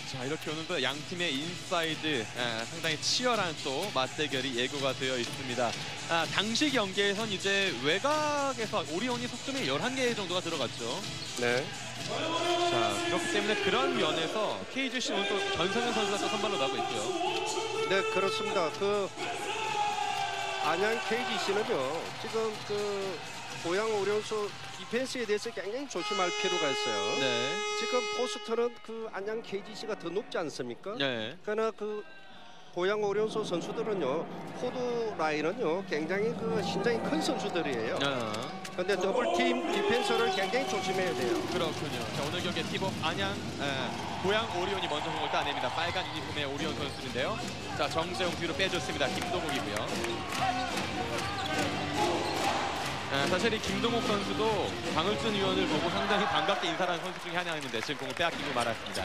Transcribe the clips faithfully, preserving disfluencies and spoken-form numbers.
자, 이렇게 오늘도 양 팀의 인사이드 아, 상당히 치열한 또 맞대결이 예고가 되어 있습니다. 아, 당시 경기에선 이제 외곽에서 오리온이 석점이 열한 개 정도가 들어갔죠. 네. 자, 그렇기 때문에 그런 면에서 케이지씨 오늘 또 전성현 선수가 또 선발로 나오고 있고요. 네, 그렇습니다. 그 안양 케이지씨는요, 지금 그 고양 오리온스 디펜스에 대해서 굉장히 조심할 필요가 있어요. 네. 지금 포스터는 그 안양 케이지씨가 더 높지 않습니까? 네. 그러나 그 고양 오리온스 선수들은요, 포드 라인은요, 굉장히 그 신장이 큰 선수들이에요. 그런데 아. 더블팀 디펜스를 굉장히 조심해야 돼요. 그렇군요. 자, 오늘 경기에 팀업 안양 에, 고양 오리온이 먼저 공을 따냅니다. 빨간 유니폼의 오리온 선수인데요. 자, 정재용 뒤로 빼줬습니다. 김동욱이고요. 에, 사실 이 김동욱 선수도 강을준 위원을 보고 상당히 반갑게 인사하는 선수 중에 하나였는데 지금 공을 빼앗기고 말았습니다.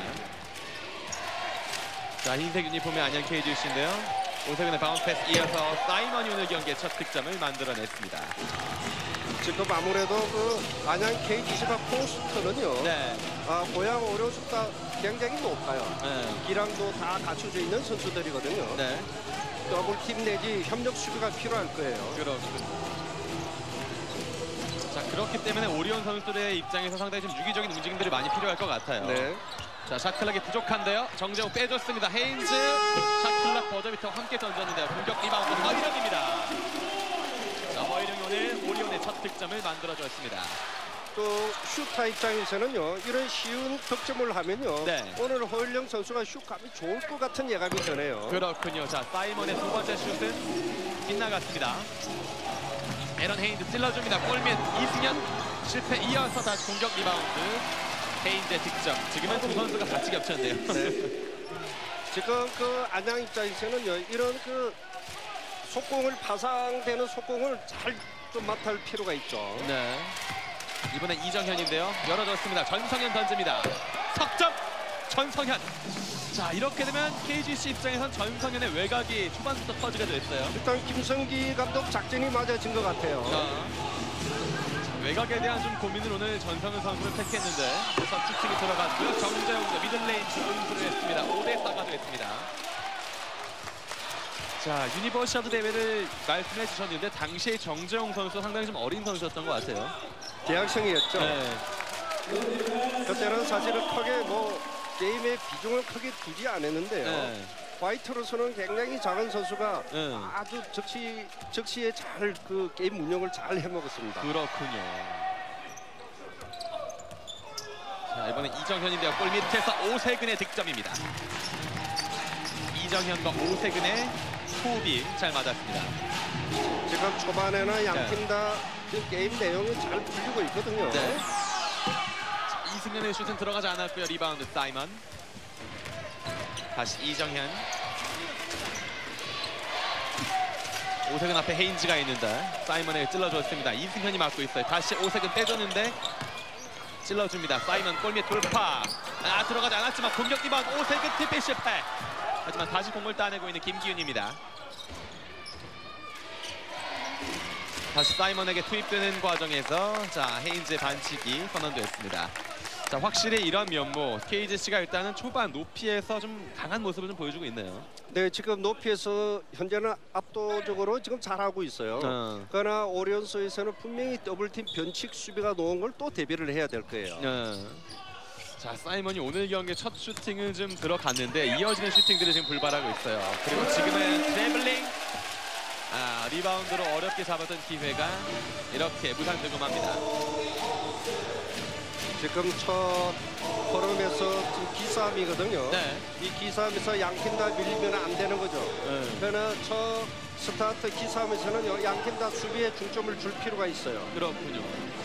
자, 흰색 유니폼의 안양 케이지씨인데요. 오세근의 바운스 패스 이어서 사이먼이 오늘 경기의 첫 득점을 만들어냈습니다. 지금 아무래도 그 안양 케이지씨가 포스터는요, 네. 아, 고양 오리온스가 굉장히 높아요. 네. 기량도 다 갖춰져 있는 선수들이거든요. 네. 더블팀 내지 협력 수비가 필요할 거예요. 그렇군요. 자, 그렇기 때문에 오리온 선수들의 입장에서 상당히 좀 유기적인 움직임들이 많이 필요할 것 같아요. 네. 자, 샷클락이 부족한데요. 정재웅 빼줬습니다. 헤인즈 샷클락 버저비터와 함께 던졌는데요. 공격 리바운드 허일영입니다. 자, 허일영이 오늘 오리온의 첫 득점을 만들어줬습니다. 또 슈타 입장에서는요, 이런 쉬운 득점을 하면요, 네. 오늘 허일영 선수가 슛감이 좋을 것 같은 예감이 드네요. 그렇군요. 자, 사이먼의 두 번째 슛은 빗나갔습니다. 에런 헤인즈 찔러줍니다. 골밑 이승현 실패 이어서 다시 공격 리바운드. 헤인즈의 득점. 지금은 두 선수가 같이 겹쳤는데요. 네. 지금 그 안양 입장에서는요, 이런 그 속공을 파상되는 속공을 잘 좀 맡을 필요가 있죠. 네. 이번엔 이정현인데요. 열어줬습니다. 전성현 던집니다. 석점 전성현. 자, 이렇게 되면 케이지씨 입장에선 전성현의 외곽이 초반부터 터지게 됐어요. 일단 김성기 감독 작전이 맞아진 것 같아요. 자, 외곽에 대한 좀 고민을 오늘 전성현 선수를 택했는데 첫 슈팅이 들어갔고요. 정재웅 미들레인 주문수를 했습니다. 오 대 사가 됐습니다. 자, 유니버시아드 대회를 말씀해 주셨는데 당시에 정재웅 선수 상당히 좀 어린 선수였던 것 같아요. 대학생이었죠. 네. 그때는 사실은 크게 뭐 게임의 비중을 크게 두지 않았는데요. 네. 화이트로서는 굉장히 작은 선수가 네. 아주 적시, 적시에 잘 그 게임 운영을 잘 해먹었습니다. 그렇군요. 자, 이번엔 이정현인데요. 골 밑에서 오세근의 득점입니다. 이정현과 오세근의 호흡이 잘 맞았습니다. 지금 초반에는 양 팀 네. 다 그 게임 내용이 잘 풀리고 있거든요. 네. 자, 이승현의 슛은 들어가지 않았고요. 리바운드 사이먼. 다시 이정현. 오세근 앞에 헤인즈가 있는데 사이먼에게 찔러줬습니다. 이승현이 막고 있어요. 다시 오세근 빼줬는데 찔러줍니다. 사이먼 골밑 돌파. 아, 들어가지 않았지만 공격 리바운드 오세근 티피 실패. 하지만 다시 공을 따내고 있는 김기훈입니다. 다시 사이먼에게 투입되는 과정에서 자, 헤인즈의 반칙이 선언됐습니다. 자, 확실히 이런 면모 케이지씨가 일단은 초반 높이에서 좀 강한 모습을 좀 보여주고 있네요. 네, 지금 높이에서 현재는 압도적으로 지금 잘하고 있어요. 어. 그러나 오리온스에서는 분명히 더블팀 변칙 수비가 놓은 걸 또 대비를 해야 될 거예요. 어. 자, 사이먼이 오늘 경기 첫 슈팅을 좀 들어갔는데 이어지는 슈팅들이 지금 불발하고 있어요. 그리고 지금은 드래블링. 아, 리바운드로 어렵게 잡았던 기회가 이렇게 무산득음합니다. 지금 첫 포럼에서 지금 기싸움이거든요. 네. 이 기싸움에서 양 팀 다 밀리면 안 되는 거죠. 네. 그러나 첫 스타트 기싸움에서는 양 팀 다 수비에 중점을 줄 필요가 있어요. 그렇군요.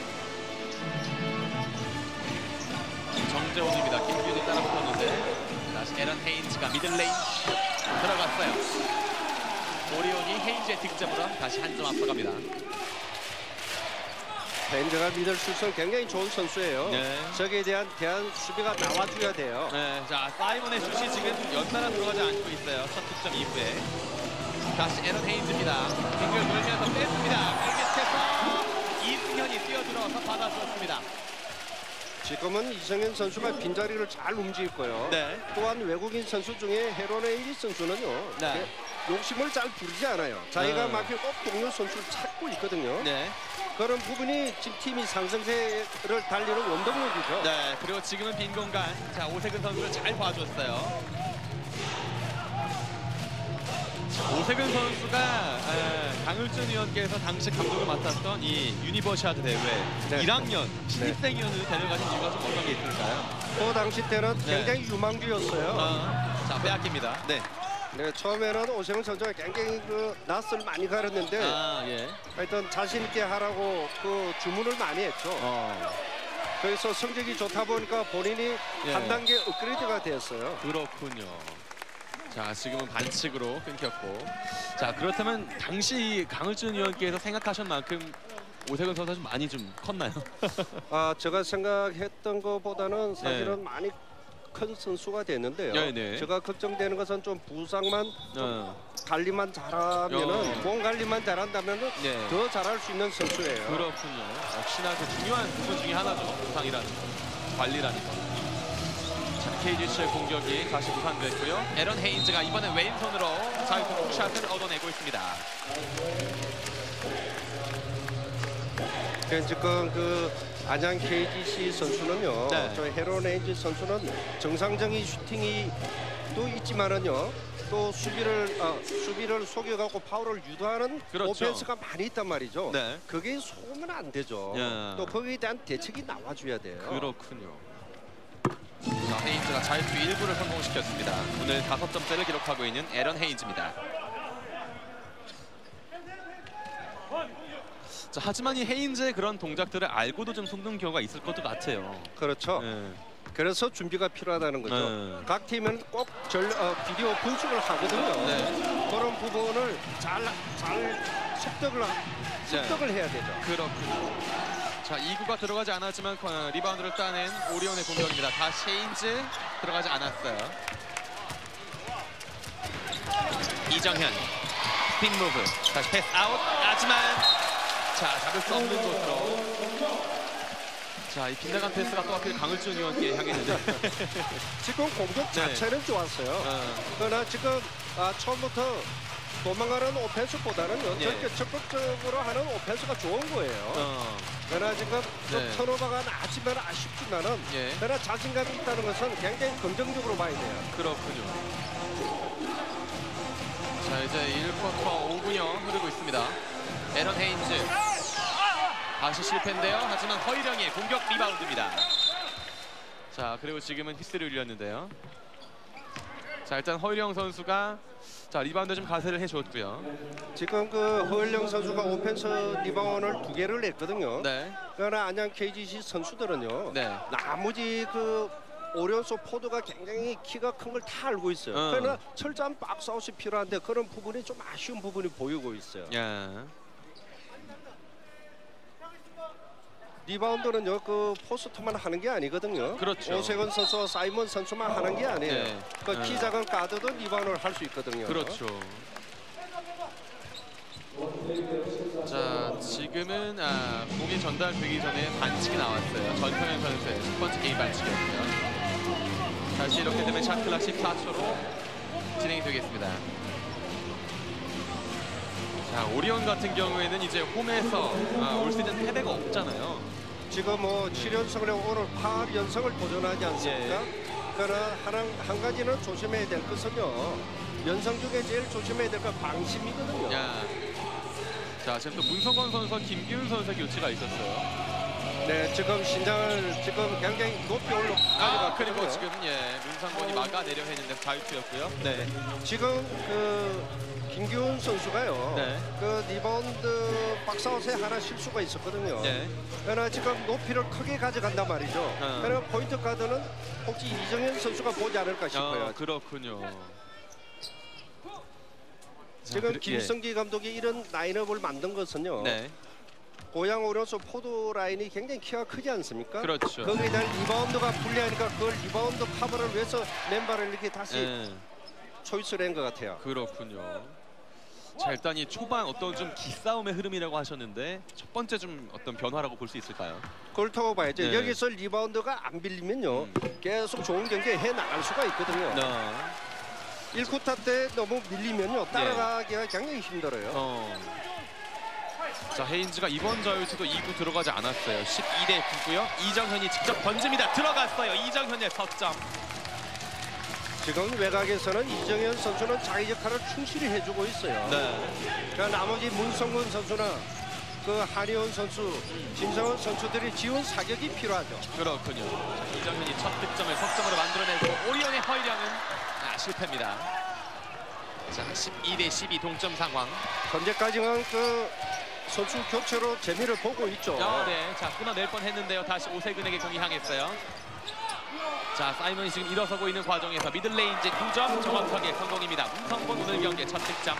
정재훈입니다. 김규현이 따라붙었는데 다시 에런 헤인즈가 미들레인 들어갔어요. 오리온이 헤인즈의 득점으로 다시 한 점 앞서갑니다. 헤인즈가 미들 슛은 굉장히 좋은 선수예요. 네. 저기에 대한 대한 수비가 나와줘야 돼요. 네, 자, 사이먼의 슛이 지금 연달아 들어가지 않고 있어요. 첫 득점 이후에 다시 에런 헤인즈입니다. 빙글 돌면서 뺐습니다. 골밑에서 이승현이 뛰어들어서 받아주었습니다. 지금은 이정현 선수가 빈자리를 잘 움직였고요. 네. 또한 외국인 선수 중에 헤론 헤인지 선수는요. 네. 욕심을 잘 부리지 않아요. 자기가 음. 막히고 꼭 동료 선수를 찾고 있거든요. 네. 그런 부분이 지금 팀이 상승세를 달리는 원동력이죠. 네. 그리고 지금은 빈 공간. 자, 오세근 선수를 잘 봐줬어요. 오세근 선수가 에, 강을준 위원께서 당시 감독을 맡았던 이 유니버시아드 대회 네. 일 학년 신입생위원을 데려가신 이유가 좀 어떤 게 있을까요? 그 당시 때는 네. 굉장히 유망주였어요. 어, 자, 빼앗깁니다. 네. 네, 처음에는 오세훈 선수가 굉장히 그 낯을 많이 가렸는데 아, 예. 하여튼 자신 있게 하라고 그 주문을 많이 했죠. 어, 그래서 성적이 좋다 보니까 본인이 예. 한 단계 업그레이드가 됐어요. 그렇군요. 자, 지금은 반칙으로 끊겼고. 자, 그렇다면 당시 강을준 위원께서 생각하신 만큼 오세근 선수가 좀 많이 좀 컸나요? 아, 제가 생각했던 것보다는 사실은 많이 큰 선수가 됐는데요. 네, 네. 제가 걱정되는 것은 좀 부상만 좀 어, 관리만 잘하면은 어. 몸 관리만 잘한다면은 네. 더 잘할 수 있는 선수예요. 그렇군요. 역시나 그 중요한 부분 중에 하나죠. 부상이라는 거, 관리라는 거. 자, 케이지씨의 공격이 다시 무산됐고요. 에런 헤인즈가 이번엔 왼손으로 자유투 훅샷을 얻어내고 있습니다. 네, 지금 그 안양 케이지씨 선수는요. 네. 저 헤론 헤인지 선수는 정상적인 슈팅이 또 있지만은요. 또 수비를 어, 수비를 속여갖고 파울을 유도하는 그렇죠. 오펜스가 많이 있단 말이죠. 네. 그게 속으면 안 되죠. 야. 또 거기에 대한 대책이 나와줘야 돼요. 그렇군요. 자, 헤인즈가 자유투 일부를 성공시켰습니다. 오늘 다섯 점째를 기록하고 있는 에런 헤인즈입니다. 자, 하지만 이 헤인즈의 그런 동작들을 알고도 좀 속는 경우가 있을 것도 같아요. 그렇죠. 네. 그래서 준비가 필요하다는 거죠. 네. 각 팀은 꼭 절, 어, 비디오 분석을 하거든요. 네. 그런 부분을 잘, 잘 습득을, 습득을 해야 되죠. 그렇군요. 자, 이 구가 들어가지 않았지만 어, 리바운드를 따낸 오리온의 공격입니다. 다시 헤인즈 들어가지 않았어요. 이정현 스핀 무브 다시 패스 아웃. 하지만 자, 잡을 수 없는 곳으로. 자, 이 빗나간 패스가 또 하필 강을준 의원께 향했는데. 지금 공격 자체는 좋았어요. 어, 그러나 지금 아, 처음부터 도망가는 오펜스보다는 예. 저렇게 적극적으로 하는 오펜스가 좋은 거예요. 어, 그러나 지금 좀 네. 턴오버가 나지만 아쉽지만은 예. 그러나 자신감이 있다는 것은 굉장히 긍정적으로 봐야 돼요. 그렇군요. 자, 이제 일 쿼터 오 분여 흐르고 있습니다. 에런 헤인즈 다시 실패인데요. 하지만 허일영의 공격 리바운드입니다. 자, 그리고 지금은 히스를 울렸는데요. 자, 일단 허일영 선수가 자, 리바운드 좀 가세를 해줬고요. 지금 그 허일영 선수가 오펜스 리바운드를 두 개를 냈거든요. 네, 그러나 안양 케이지씨 선수들은요. 네. 나머지 그 오련소 포드가 굉장히 키가 큰 걸 다 알고 있어요. 어. 그러나 철저한 박스아웃이 필요한데 그런 부분이 좀 아쉬운 부분이 보이고 있어요. 야, 리바운드는요 그 포스트만 하는 게 아니거든요. 그렇죠. 오세근 선수와 사이먼 선수만 하는 게 아니에요. 네. 그 키 네. 작은 가드도 리바운드를 할 수 있거든요. 그렇죠. 자, 지금은 아, 공이 전달되기 전에 반칙이 나왔어요. 전성현 선수의 첫 번째 게임 반칙이었고요. 다시 이렇게 되면 샷클락 십사 초로 진행이 되겠습니다. 자, 오리온 같은 경우에는 이제 홈에서 아, 올 시즌 패배가 없잖아요. 지금 뭐 칠 연승을 하고 오늘 팔 연승을 도전하지 않습니까? 예. 그러나 한, 한 가지는 조심해야 될 것은요. 연승 중에 제일 조심해야 될 건 방심이거든요. 야. 자, 지금 또 문성건 선수와 김기훈 선수의 교체가 있었어요. 네, 지금 신장을 지금 굉장히 높이 올려 아, 가져갔거든요. 그리고 지금 예, 문성건이 막아내려 했는데 자유투였고요. 네. 지금 그 김기훈 선수가요. 네. 그 리바운드 박스아웃에 하나 실수가 있었거든요. 네. 그러나 지금 높이를 크게 가져간단 말이죠. 어. 그러나 포인트 가드는 혹시 이정현 선수가 보지 않을까 싶어요. 어, 그렇군요. 지금 자, 그리- 김성기 감독이 이런 라인업을 만든 것은요. 예. 네. 고양 오련소 포드 라인이 굉장히 키가 크지 않습니까? 그렇죠. 거기에 대한 리바운드가 불리하니까 그걸 리바운드 커버를 위해서 멤버를 이렇게 다시 예. 초이스를 한 것 같아요. 그렇군요. 자, 일단 이 초반 어떤 좀 기싸움의 흐름이라고 하셨는데 첫 번째 좀 어떤 변화라고 볼 수 있을까요? 그렇다고 봐야죠. 네. 여기서 리바운드가 안 빌리면요. 음. 계속 좋은 경기 해 나갈 수가 있거든요. 네. 일 쿼터 때 너무 밀리면요. 따라가기가 굉장히 힘들어요. 어. 자, 헤인즈가 이번 자유투도 이 구 들어가지 않았어요. 십이 대 구고요. 이정현이 직접 던집니다. 들어갔어요. 이정현의 석점. 지금 외곽에서는 이정현 선수는 자기 역할을 충실히 해주고 있어요. 네. 그러니까 나머지 문성근 선수나 그 한희원 선수, 음. 김성원 선수들이 지원 사격이 필요하죠. 그렇군요. 자, 이정현이 첫 득점을 석점으로 만들어내고 오리온의 허일영은 아, 실패입니다. 자, 십이 대 십이 동점 상황. 현재까지는 그 선수 교체로 재미를 보고 있죠. 어, 네. 자, 끊어낼 뻔했는데요. 다시 오세근에게 공이 향했어요. 자, 사이먼이 지금 일어서고 있는 과정에서 미들레인지 두 점 정확하게 성공입니다. 문성곤 오늘 경기 첫 득점.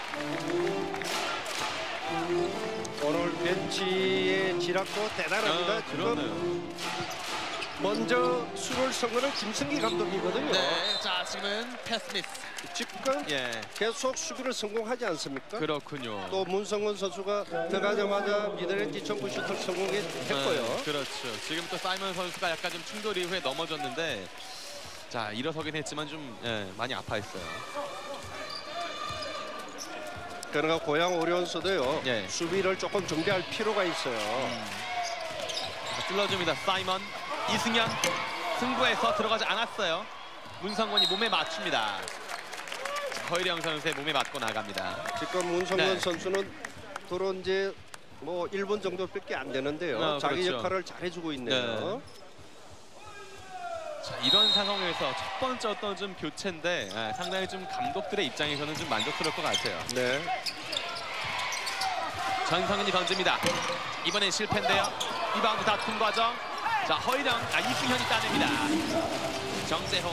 오늘 벤치의 지략도 대단합니다. 어, 지금 그렇네요. 먼저 수를 선거는 김승기 감독이거든요. 네. 자, 지금은 패스미스. 지금 예. 계속 수비를 성공하지 않습니까? 그렇군요. 또 문성근 선수가 들어가자마자 미드레인지 점프 슈터를 성공했고요. 네, 그렇죠. 지금 또 사이먼 선수가 약간 좀 충돌 이후에 넘어졌는데 자, 일어서긴 했지만 좀 예, 많이 아파했어요. 그러니까 고양 오리온스도요. 예. 수비를 조금 준비할 필요가 있어요. 자, 찔러줍니다. 사이먼, 이승현 승부에서 들어가지 않았어요. 문성곤이 몸에 맞춥니다. 자, 허일영 선수의 몸에 맞고 나갑니다. 지금 문성근 네. 선수는 도로 이제 뭐 일 분 정도밖에 안 되는데요. 어, 자기 그렇죠. 역할을 잘해주고 있네요. 자, 이런 상황에서 첫 번째 어떤 좀 교체인데 예, 상당히 좀 감독들의 입장에서는 좀 만족스러울 것 같아요. 네. 전성현이 던집니다. 이번엔 실패인데요. 리바운드 다툼 과정. 자, 허일영, 아 이승현이 따냅니다. 정재홍.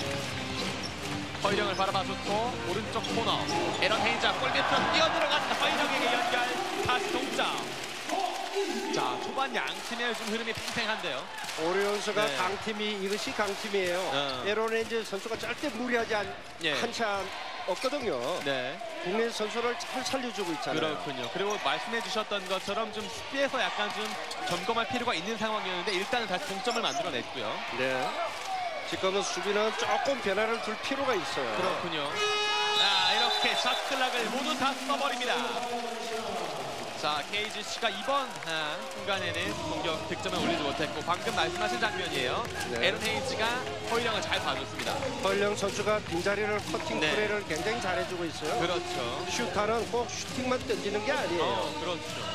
허일영을 바라봐줬고 오른쪽 코너. 에런 헤인자 골 밑으로 뛰어들어간다. 허일영에게 연결. 다시 동점. 자, 초반 양 팀의 좀 흐름이 팽팽한데요. 오리온스가 네. 강팀이 이것이 강팀이에요. 어. 에로렌즈 선수가 절대 무리하지 않, 예. 한참 없거든요. 네. 국내 선수를 잘 살려주고 있잖아요. 그렇군요. 그리고 말씀해 주셨던 것처럼 좀 수비에서 약간 좀 점검할 필요가 있는 상황이었는데 일단은 다시 동점을 만들어냈고요. 네. 지금은 수비는 조금 변화를 줄 필요가 있어요. 그렇군요. 자, 이렇게 샷 클락을 모두 다 써버립니다. 자, 케이지씨가 이번 아, 순간에는 공격 득점을 올리지 못했고 방금 말씀하신 장면이에요. 네. 에런 헤이즈가 허일영을 잘 봐줬습니다. 허일영 선수가 빈자리를 커팅 네. 플레이를 굉장히 잘해주고 있어요. 그렇죠. 슈타는 꼭 슈팅만 던지는 게 아니에요. 어, 그렇죠.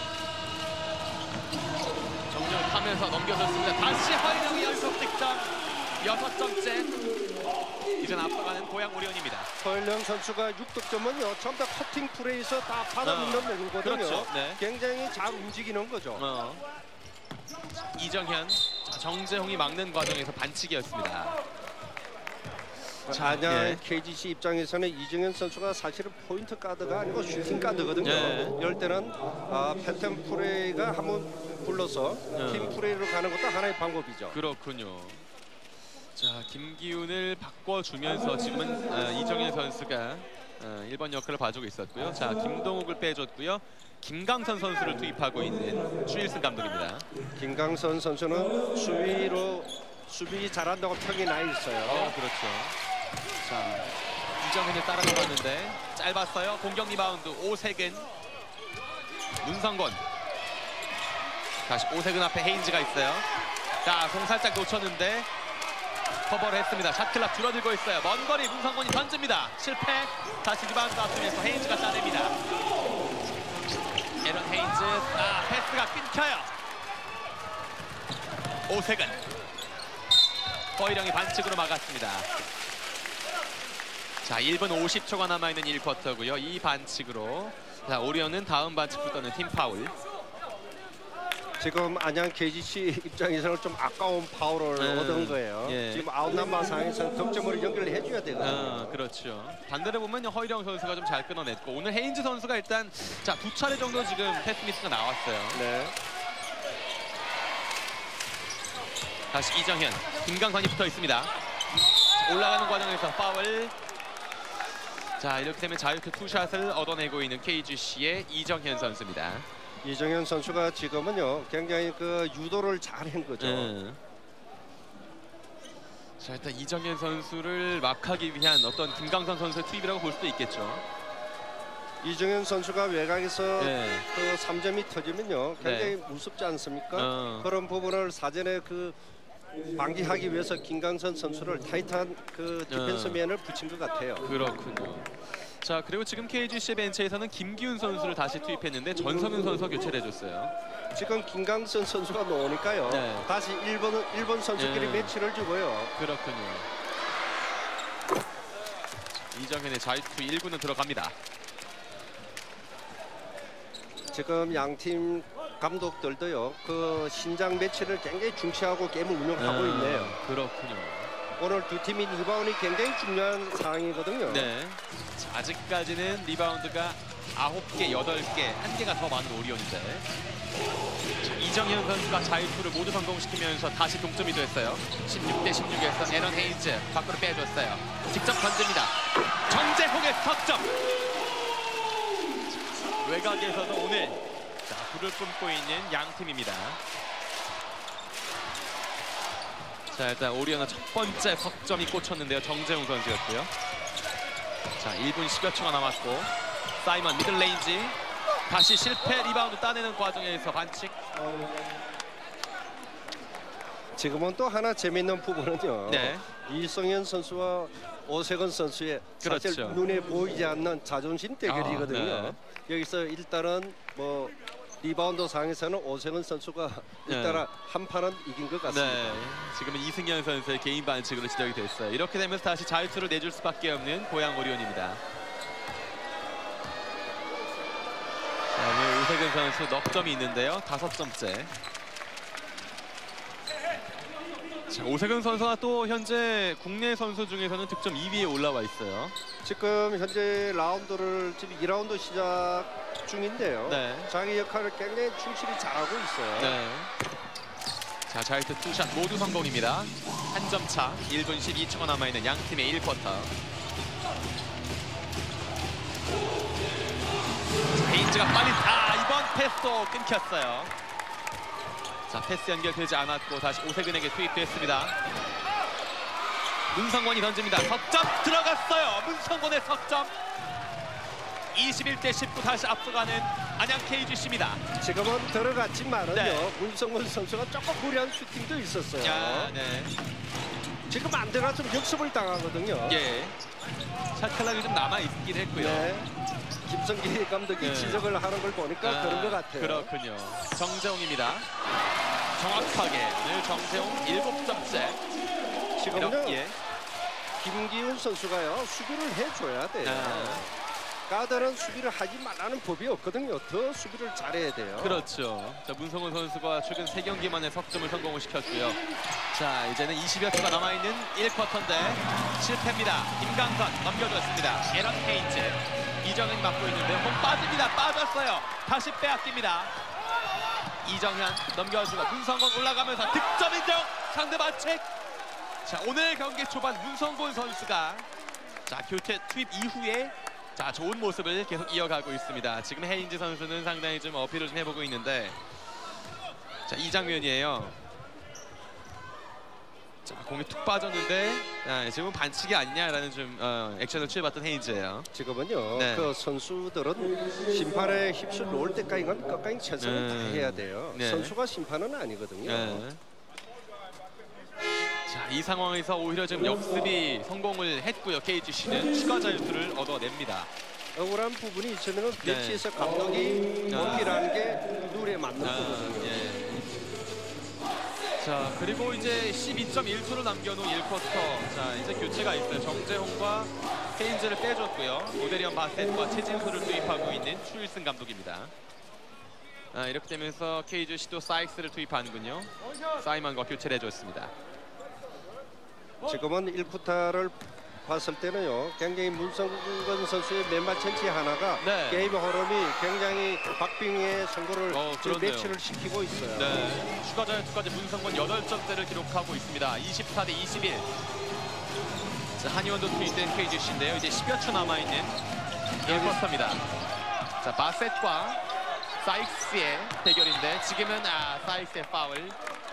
정면을 타면서 넘겨줬습니다. 다시 허일영의 연속 득점. 여섯 점째. 이젠 앞서가는 고양 오리온입니다. 허일영 선수가 육 득점은요. 전부 다 커팅 플레이에서 다 받아놓는 어, 몸이거든요. 그렇죠. 네. 굉장히 잘 움직이는 거죠. 어. 이정현, 자, 정재홍이 막는 과정에서 반칙이었습니다. 자, 안양 예. 케이지씨 입장에서는 이정현 선수가 사실은 포인트 가드가 아니고 슈팅 가드거든요. 예. 이럴 때는 아, 패턴 플레이가 한번 불러서 예. 팀 플레이로 가는 것도 하나의 방법이죠. 그렇군요. 자, 김기훈을 바꿔주면서 지금은 어, 이정현 선수가 어, 일 번 역할을 봐주고 있었고요. 자, 김동욱을 빼줬고요. 김강선 선수를 투입하고 있는 추일승 감독입니다. 김강선 선수는 수비로 수비 잘한다고 평이 나 있어요. 어, 그렇죠. 자, 이정현을 따라잡았는데 짧았어요. 공격 리바운드 오세근, 문성곤. 다시 오세근 앞에 헤인즈가 있어요. 자, 공 살짝 놓쳤는데 커버를 했습니다. 샷클락 줄어들고 있어요. 먼 거리 문성곤이 던집니다. 실패. 다시 리바운드 앞쪽에서 헤인즈가 따냅니다. 에런 헤인즈. 아, 패스가 끊겨요. 오세근. 허일영이 반칙으로 막았습니다. 자, 일 분 오십 초가 남아있는 일 쿼터고요. 이 반칙으로 자, 오리온은 다음 반칙부터는 팀 파울. 지금 안양 케이지씨 입장에서는 좀 아까운 파울을 음, 얻은 거예요. 예. 지금 아웃넘버 상황에서는 득점으로 연결을 해줘야 되거든요. 어, 그렇죠. 반대로 보면 허일영 선수가 좀 잘 끊어냈고 오늘 헤인즈 선수가 일단 자, 두 차례 정도 지금 패스 미스가 나왔어요. 네. 다시 이정현, 김강선이 붙어 있습니다. 올라가는 과정에서 파울. 자, 이렇게 되면 자유투 투샷을 얻어내고 있는 케이지씨의 이정현 선수입니다. 이정현 선수가 지금은요 굉장히 그 유도를 잘한 거죠. 음. 자, 일단 이정현 선수를 막하기 위한 어떤 김강선 선수의 투입이라고 볼 수도 있겠죠. 이정현 선수가 외곽에서 네. 그 삼 점이 터지면요 굉장히 무섭지 않습니까? 어. 그런 부분을 사전에 그 방지하기 위해서 김강선 선수를 타이트한 그 디펜스맨을 붙인 것 같아요. 그렇군요. 자, 그리고 지금 케이지씨 벤치에서는 김기훈 선수를 다시 투입했는데 전성윤 선수가 교체를 해줬어요. 지금 김강선 선수가 나오니까요. 네. 다시 일본 일본 선수끼리 네. 매치를 주고요. 그렇군요. 이정현의 자유투 일 구는 들어갑니다. 지금 양팀 감독들도요 그 신장 매치를 굉장히 중시하고 게임을 운영하고 음, 있네요. 그렇군요. 오늘 두 팀이 리바운이 굉장히 중요한 상황이거든요. 네. 자, 아직까지는 리바운드가 아홉 개, 여덟 개, 한 개가 더 많은 오리온인데 자, 이정현 선수가 자유투를 모두 성공시키면서 다시 동점이 됐어요. 십육 대 십육에서 에런 헤이즈 밖으로 빼줬어요. 직접 던집니다. 정재홍의 석점. 자, 외곽에서도 오늘 자, 불을 뿜고 있는 양 팀입니다. 자, 일단 오리온의 첫 번째 석점이 꽂혔는데요. 정재홍 선수였고요. 자, 일 분 십여 초가 남았고 사이먼 미들레인지 다시 실패 리바운드 따내는 과정에서 반칙. 지금은 또 하나 재밌는 부분은요. 네. 이성현 선수와 오세근 선수의 사실 그렇죠. 눈에 보이지 않는 자존심 대결이거든요. 아, 네. 여기서 일단은 뭐 리바운드 상에서는 오세근 선수가 일단은 네. 한 판은 이긴 것 같습니다. 네. 지금은 이승현 선수의 개인 반칙으로 지적이 됐어요. 이렇게 되면서 다시 자유투를 내줄 수밖에 없는 고양 오리온입니다. 자, 오늘 오세근 선수 넉 점이 있는데요. 다섯 점째. 자, 오세근 선수가 또 현재 국내 선수 중에서는 득점 이 위에 올라와 있어요. 지금 현재 라운드를 지금 이 라운드 시작 중인데요. 네. 자기 역할을 굉장히 충실히 잘하고 있어요. 네. 자, 자유투 투샷 모두 성공입니다. 한 점 차, 일 분 십이 초가 남아있는 양 팀의 일 쿼터. 헤인즈가 빨리, 아, 이번 패스도 끊겼어요. 자, 패스 연결되지 않았고 다시 오세근에게 투입됐습니다. 문성권이 던집니다. 석점 들어갔어요. 문성권의 석점. 이십일 대 십구 다시 앞서가는 안양 케이지씨입니다. 지금은 들어갔지만은요. 네. 문성권 선수가 조금 무리한 슈팅도 있었어요. 야, 네. 지금 안 들어갔으면 역습을 당하거든요. 예. 샤클락이 좀 남아 있긴 했고요. 네. 김성기 감독이 네. 지적을 하는 걸 보니까 아, 그런 것 같아요. 그렇군요. 정재홍입니다. 정확하게 오늘 정재홍 일곱 점째. 지금요. 이렇게. 김기훈 선수가요. 수비를 해줘야 돼요. 아, 가드는 수비를 하지 말라는 법이 없거든요. 더 수비를 잘해야 돼요. 그렇죠. 자, 문성훈 선수가 최근 세 경기 만에 석점을 성공을 시켰고요. 자, 이제는 이십여 초가 남아있는 일 쿼터인데 실패입니다. 김강선 넘겨줬습니다. 에런 헤인즈. 이정현이 맡고 있는데 공 빠집니다. 빠졌어요. 다시 빼앗깁니다. 이정현 넘겨주고 문성곤 올라가면서 득점 인정. 상대 반칙. 자, 오늘 경기 초반 문성곤 선수가 자, 교체 투입 이후에 자, 좋은 모습을 계속 이어가고 있습니다. 지금 헤인즈 선수는 상당히 좀 어필을 좀 해보고 있는데 자, 이 장면이에요. 자, 공이 툭 빠졌는데 아, 지금 반칙이 아니냐라는 좀 어, 액션을 취해봤던 헤인즈예요. 지금은요. 네. 그 선수들은 심판에 휩쓸려 올 때까지는 끝까지 최선을 음. 다해야 돼요. 네. 선수가 심판은 아니거든요. 네. 자, 이 상황에서 오히려 지금 역습이 성공을 했고요. 케이지씨는 추가 자유투를 얻어냅니다. 억울한 부분이 있으면 네. 벤치에서 감독이 아. 어필하는 게 룰에 맞는 아, 거거든요. 예. 자, 그리고 이제 십이 점 일 초를 남겨놓은 일 쿼터. 자, 이제 교체가 있어요. 정재홍과 헤인즈를 빼줬고요. 오데리언 바셋과 최진수를 투입하고 있는 추일승 감독입니다. 아, 이렇게 되면서 케이지씨도 사이크스를 투입하는군요. 사이먼과 교체를 해줬습니다. 지금은 일 쿼터를 봤을 때는요. 굉장히 문성근 선수의 맨발 천치 하나가 네. 게임 흐름이 굉장히 박빙의 선거를 어, 지금 그렇네요. 매치를 시키고 있어요. 네, 추가 자유투까지 문성권 여덟 점대를 기록하고 있습니다. 이십사 대 이십일. 자, 한의원도 투입된 케이지씨인데요. 이제 십여 초 남아있는 일 쿼터입니다. 자, 바셋과 사이크스의 대결인데 지금은 아, 사이크스의 파울.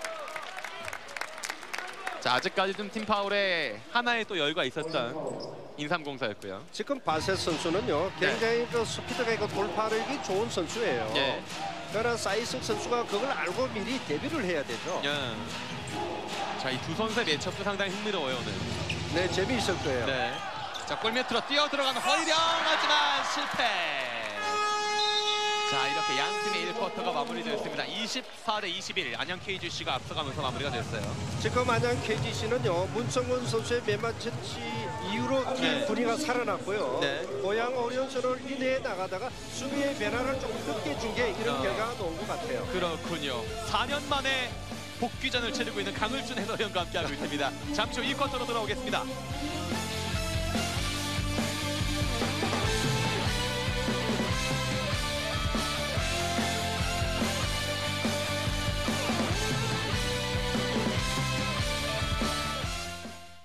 자, 아직까지 좀 팀 파울에 하나의 또 여유가 있었던 인삼공사였고요. 지금 바셋 선수는요 굉장히 그 스피드가 있고 돌파력이 좋은 선수예요. 예. 그러나 사이스 선수가 그걸 알고 미리 대비를 해야 되죠. 예. 자, 이 두 선수의 매첩도 상당히 흥미로워요 오늘. 네, 재미있을 거예요. 네. 자, 골밑으로 뛰어 들어가는 허일영 하지만 실패. 자, 이렇게 양 팀의 일 쿼터가 마무리되었습니다. 이십사 대 이십일 안양 케이지씨가 앞서가면서 마무리가 됐어요. 지금 안양 케이지씨는요 문성근 선수의 맨만 채치 이후로 팀 네. 분위기가 살아났고요. 네. 고양 오리온스를 이내에 나가다가 수비의 변화를 조금 늦게 준 게 이런 어. 결과가 나온 것 같아요. 그렇군요. 사 년 만에 복귀전을 치르고 있는 강을준 해설위원과 함께하고 있습니다. 잠시 후 이 쿼터로 돌아오겠습니다.